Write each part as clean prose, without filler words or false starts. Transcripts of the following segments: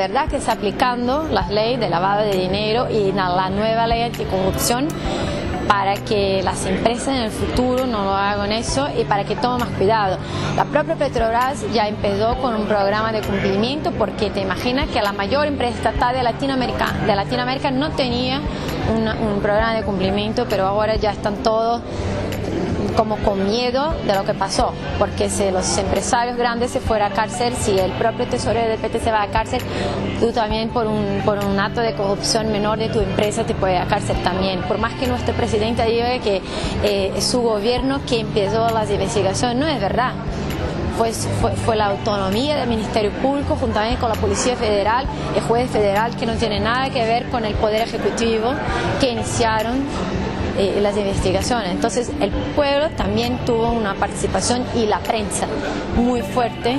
verdad que está aplicando las leyes de lavado de dinero y la nueva ley anticorrupción para que las empresas en el futuro no lo hagan eso y para que tomen más cuidado. La propia Petrobras ya empezó con un programa de cumplimiento, porque te imaginas que la mayor empresa estatal de Latinoamérica no tenía un programa de cumplimiento, pero ahora ya están todos como con miedo de lo que pasó, porque si los empresarios grandes se fueran a cárcel, si el propio tesorero del PT se va a cárcel, tú también por un acto de corrupción menor de tu empresa te puede ir a cárcel también. Por más que nuestro presidente diga que es su gobierno que empezó las investigaciones, no es verdad. Fue la autonomía del Ministerio Público juntamente con la Policía Federal, el juez federal, que no tiene nada que ver con el Poder Ejecutivo, que iniciaron las investigaciones. Entonces el pueblo también tuvo una participación, y la prensa muy fuerte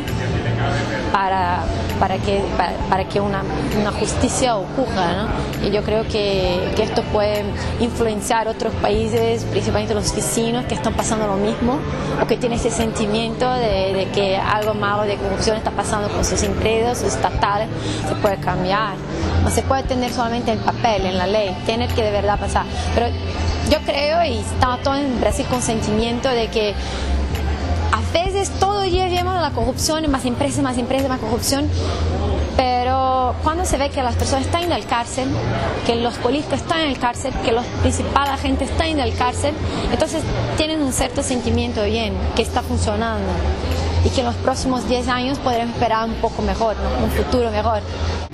para que una justicia ocurra, ¿no? Y yo creo que esto puede influenciar otros países, principalmente los vecinos, que están pasando lo mismo o que tienen ese sentimiento de que algo malo de corrupción está pasando con sus empresas estatales. Se puede cambiar, no se puede tener solamente el papel en la ley, tiene que de verdad pasar. Pero yo creo, y estamos todos en Brasil con sentimiento de que a veces todo el día vemos la corrupción, más empresas, más corrupción, pero cuando se ve que las personas están en el cárcel, que los políticos están en el cárcel, que los principales agentes están en el cárcel, entonces tienen un cierto sentimiento bien, que está funcionando y que en los próximos 10 años podremos esperar un poco mejor, ¿no? Un futuro mejor.